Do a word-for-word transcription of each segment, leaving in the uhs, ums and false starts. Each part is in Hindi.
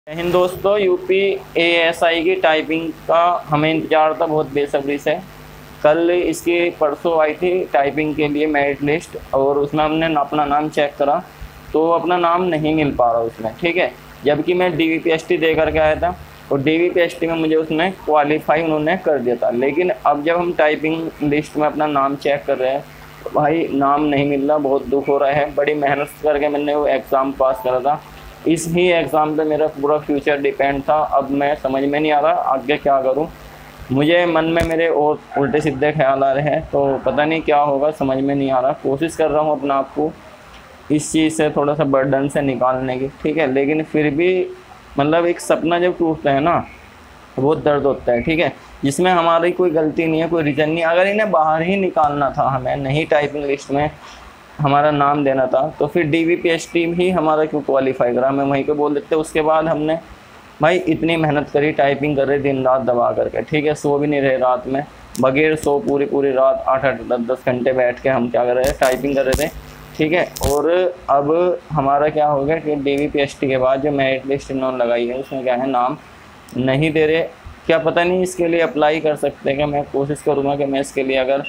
जय हिंद दोस्तों। यूपी एएसआई की टाइपिंग का हमें इंतजार था बहुत बेसब्री से। कल इसकी परसों आई थी टाइपिंग के लिए मेरिट लिस्ट, और उसमें हमने अपना नाम चेक करा तो अपना नाम नहीं मिल पा रहा उसमें, ठीक है। जबकि मैं डीवीपीएसटी दे करके आया था और डीवीपीएसटी में मुझे उसने क्वालिफाई उन्होंने कर दिया था। लेकिन अब जब हम टाइपिंग लिस्ट में अपना नाम चेक कर रहे हैं तो भाई नाम नहीं मिल रहा, बहुत दुख हो रहा है। बड़ी मेहनत करके मैंने वो एग्ज़ाम पास करा था, इस ही एग्ज़ाम पे मेरा पूरा फ्यूचर डिपेंड था। अब मैं समझ में नहीं आ रहा आगे क्या करूं। मुझे मन में मेरे और उल्टे सीधे ख्याल आ रहे हैं, तो पता नहीं क्या होगा, समझ में नहीं आ रहा। कोशिश कर रहा हूं अपने आप को इस चीज़ से थोड़ा सा बर्डन से निकालने की, ठीक है। लेकिन फिर भी मतलब एक सपना जब टूटता है ना बहुत दर्द होता है, ठीक है। जिसमें हमारी कोई गलती नहीं है, कोई रीज़न नहीं। अगर इन्हें बाहर ही निकालना था, हमें नहीं टाइपिंग लिस्ट में हमारा नाम देना था, तो फिर डीवीपीएसटी ही हमारा क्यों क्वालिफाई करा, हमें वहीं पे बोल देते। उसके बाद हमने भाई इतनी मेहनत करी, टाइपिंग कर रहे दिन रात दबा करके, ठीक है। सो भी नहीं रहे रात में, बगैर सो पूरी पूरी रात आठ आठ दस दस घंटे बैठ के हम क्या कर रहे थे, टाइपिंग कर रहे थे, ठीक है। और अब हमारा क्या हो गया कि डीवीपीएसटी के बाद जो मेरिट लिस्ट इन्होंने लगाई है उसमें क्या है, नाम नहीं दे रहे। क्या पता नहीं इसके लिए अप्लाई कर सकते हैं क्या। मैं कोशिश करूँगा कि मैं इसके लिए अगर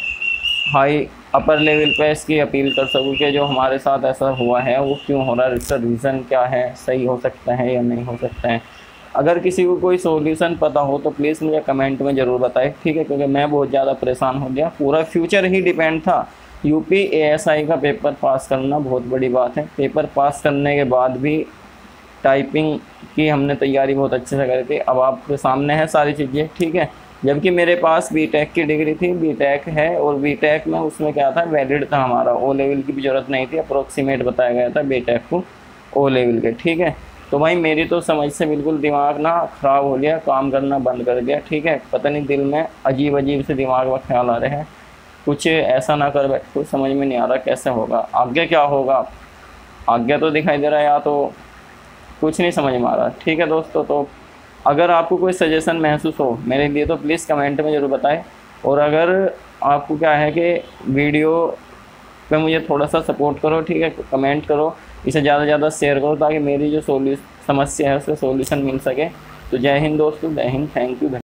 हाई अपर लेवल पे इसकी अपील कर सकूँ कि जो हमारे साथ ऐसा हुआ है वो क्यों हो रहा है, इसका रीज़न क्या है, सही हो सकता है या नहीं हो सकता है। अगर किसी को कोई सॉल्यूशन पता हो तो प्लीज़ मुझे कमेंट में ज़रूर बताएं, ठीक है। क्योंकि मैं बहुत ज़्यादा परेशान हो गया, पूरा फ्यूचर ही डिपेंड था। यूपी एएसआई का पेपर पास करना बहुत बड़ी बात है। पेपर पास करने के बाद भी टाइपिंग की हमने तैयारी बहुत अच्छे से करी थी। अब आपके सामने है सारी चीज़ें, ठीक है। जबकि मेरे पास बीटेक की डिग्री थी, बीटेक है, और बीटेक में उसमें क्या था, वैलिड था हमारा, ओ लेवल की भी ज़रूरत नहीं थी। अप्रोक्सीमेट बताया गया था बीटेक को ओ लेवल के, ठीक है। तो भाई मेरी तो समझ से बिल्कुल दिमाग ना ख़राब हो गया, काम करना बंद कर दिया, ठीक है। पता नहीं दिल में अजीब अजीब से दिमाग में ख्याल आ रहे हैं, कुछ ऐसा ना कर बैठ, कुछ समझ में नहीं आ रहा कैसे होगा आगे, क्या होगा आगे। तो दिखाई दे रहा है या तो कुछ नहीं समझ में आ रहा, ठीक है दोस्तों। तो अगर आपको कोई सजेशन महसूस हो मेरे लिए तो प्लीज़ कमेंट में ज़रूर बताएं। और अगर आपको क्या है कि वीडियो पे मुझे थोड़ा सा सपोर्ट करो, ठीक है, कमेंट करो, इसे ज़्यादा से ज़्यादा शेयर करो ताकि मेरी जो सोल्यूशन समस्या है उसका सोल्यूशन मिल सके। तो जय हिंद दोस्तों, जय हिंद, थैंक यू।